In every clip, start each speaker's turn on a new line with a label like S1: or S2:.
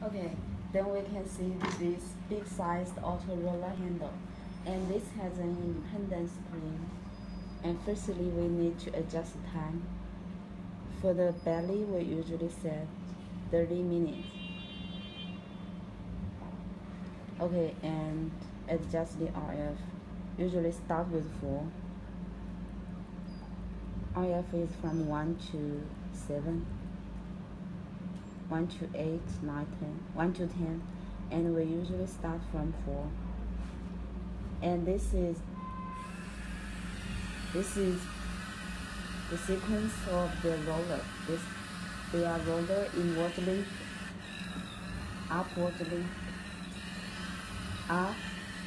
S1: Okay, then we can see this big-sized auto roller handle, and this has an independent spring. And firstly, we need to adjust the time. For the belly, we usually set 30 minutes. Okay, and adjust the RF. Usually start with 4. RF is from 1 to 7. 1 to 8, 9, 10, 1 to 10, and we usually start from 4. And this is the sequence of the roller. They are roller inwardly, upwardly, up,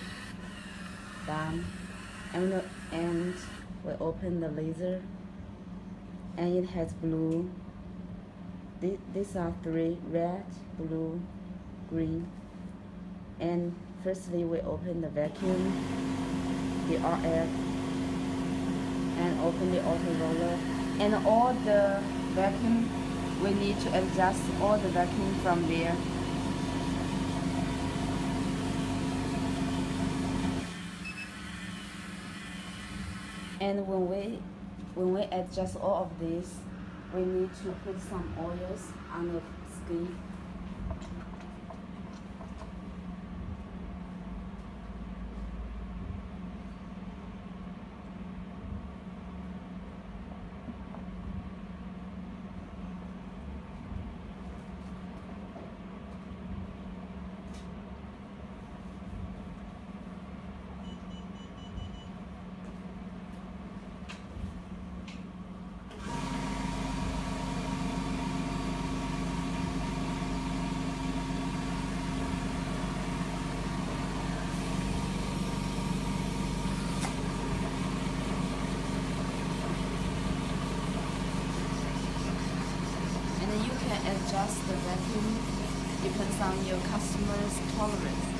S1: down, and we open the laser, and it has blue. These are 3: red, blue, green. And firstly, we open the vacuum, the RF, and open the auto roller. And all the vacuum, we need to adjust all the vacuum from there. And when we adjust all of this, we need to put some oils on the skin. And you can adjust the vacuum depends on your customer's tolerance.